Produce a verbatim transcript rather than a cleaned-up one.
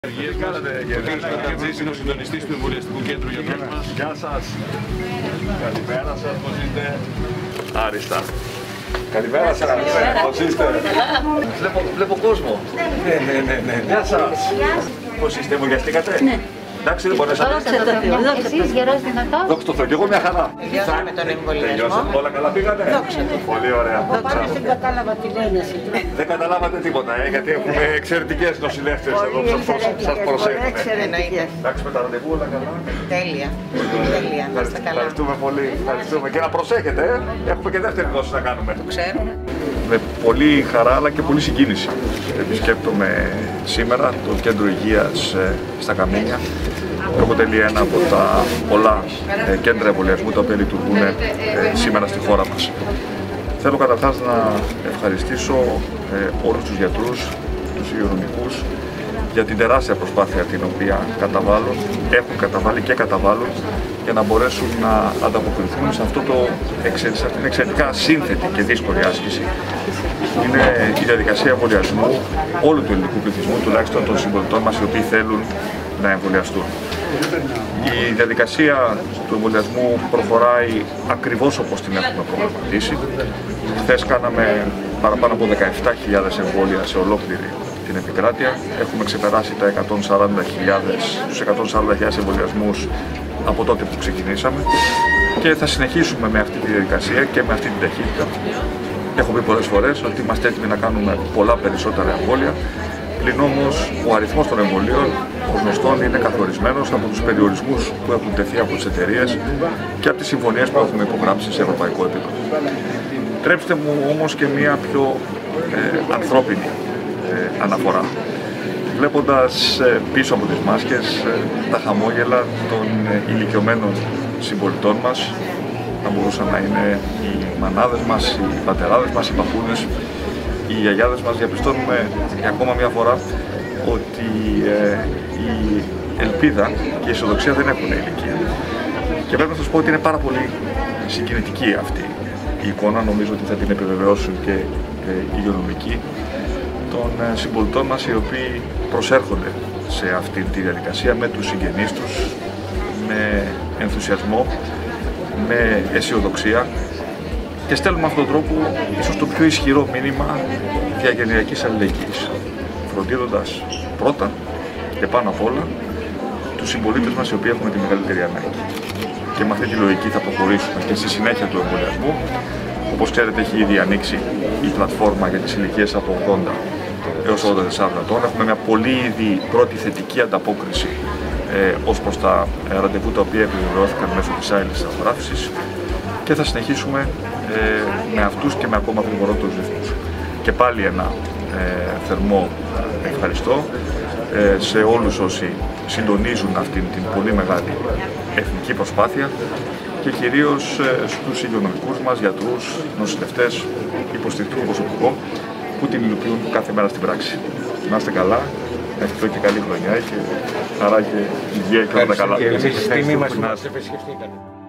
Τι κάνετε, Γερής Μετατζής, είναι ο συντονιστής του Εμβολιαστικού Κέντρου Γιατρών μας. Γεια σας. Καλημέρα σας, πώς είστε? Άριστα. Καλημέρα σας, πώς είστε? Βλέπω, βλέπω κόσμο. Ναι, ναι, ναι, ναι. Γεια σας. Πώς είστε, εμβολιαστήκατε? Ναι. Εντάξει, δεν μπορέσατε. Εσείς γερός δυνατός. Δόξα τω Θεώ, και εγώ μια χαρά. Τελειώσαμε τον εμβολιασμό. Όλα καλά πήγατε? Δόξα τω Θεώ. Πολύ ωραία. Δεν κατάλαβα τι λένε. Δεν καταλάβατε τίποτα, ε, γιατί έχουμε εξαιρετικές νοσηλεύτες εδώ που σας προσέχουν. Εντάξει, με τα ραντεβού όλα καλά. Τέλεια. Τέλεια. Να είστε καλά. Ευχαριστούμε πολύ. Ευχαριστούμε. Και να προσέχετε, ε. Έχουμε και δεύτερη δόση να κάνουμε. Το ξέρω. Με πολύ χαρά αλλά και πολύ συγκίνηση επισκέπτομαι σήμερα το Κέντρο Υγείας στα Καμίνια, που αποτελεί ένα από τα πολλά κέντρα εμβολιασμού τα οποία λειτουργούν σήμερα στη χώρα μας. Θέλω καταρχάς να ευχαριστήσω όλους τους γιατρούς, τους υγειονομικούς, για την τεράστια προσπάθεια την οποία καταβάλουν, έχουν καταβάλει και καταβάλουν για να μπορέσουν να ανταποκριθούν σε, αυτό το, σε αυτήν την εξαιρετικά σύνθετη και δύσκολη άσκηση. Είναι η διαδικασία εμβολιασμού όλου του ελληνικού πληθυσμού, τουλάχιστον των συμπολιτών μας οι οποίοι θέλουν να εμβολιαστούν. Η διαδικασία του εμβολιασμού προχωράει ακριβώς όπως την έχουμε προγραμματίσει. Χθες κάναμε παραπάνω από δεκαεπτά χιλιάδες εμβόλια σε ολόκληρη την επικράτεια. Έχουμε ξεπεράσει τα εκατόν σαράντα χιλιάδες, τους εκατόν σαράντα χιλιάδες εμβολιασμούς από τότε που ξεκινήσαμε και θα συνεχίσουμε με αυτή τη διαδικασία και με αυτή την ταχύτητα. Έχω πει πολλές φορές ότι είμαστε έτοιμοι να κάνουμε πολλά περισσότερα εμβόλια, πλην όμως ο αριθμός των εμβολίων, ως γνωστόν, είναι καθορισμένος από τους περιορισμούς που έχουν τεθεί από τις εταιρείες και από τις συμφωνίες που έχουμε υπογράψει σε ευρωπαϊκό επίπεδο. Τρέψτε μου όμως και μία πιο ε, ανθρώπινη ε, αναφορά. Βλέποντας ε, πίσω από τις μάσκες ε, τα χαμόγελα των ε, ηλικιωμένων συμπολιτών μας, να μπορούσαν να είναι οι μανάδες μας, οι πατεράδες μας, οι παππούδες, οι γιαγιάδες μας, διαπιστώνουμε για ακόμα μια φορά ότι ε, η ελπίδα και η αισιοδοξία δεν έχουν ηλικία. Και πρέπει να σας πω ότι είναι πάρα πολύ συγκινητική αυτή η εικόνα, νομίζω ότι θα την επιβεβαιώσουν και ε, οι υγειονομικοί των ε, συμπολιτών μας, οι οποίοι προσέρχονται σε αυτή τη διαδικασία με τους συγγενείς τους, με ενθουσιασμό, με αισιοδοξία και στέλνουμε αυτόν τον τρόπο ίσως το πιο ισχυρό μήνυμα διαγενειακής αλληλεγγύης, φροντίζοντας πρώτα και πάνω απ' όλα τους συμπολίτες μας οι οποίοι έχουν τη μεγαλύτερη ανάγκη. Και με αυτή τη λογική θα προχωρήσουμε και στη συνέχεια του εμβολιασμού. Όπως ξέρετε, έχει ήδη ανοίξει η πλατφόρμα για τις ηλικίες από ογδόντα έως ογδόντα τεσσάρων ετών. Έχουμε μια πολύ ήδη πρώτη θετική ανταπόκριση ε, ως προς τα ε, ραντεβού τα οποία επιβεβαιώθηκαν μέσω της άειλης αγοράθησης και θα συνεχίσουμε ε, με αυτούς και με ακόμα γρηγορότερους ρυθμούς. Και πάλι ένα ε, θερμό ευχαριστώ ε, σε όλους όσοι συντονίζουν αυτήν την πολύ μεγάλη εθνική προσπάθεια και κυρίως ε, στους υγειονομικούς μας, γιατρούς, νοσηλευτές, υποστηρικτικό προσωπικό που την υλοποιούν κάθε μέρα στην πράξη. Να είστε καλά, να έχετε και καλή χρονιά και χαρά και υγεία και όλα τα καλά. Εμείς τιμή μας που μας επισκεφτήκατε.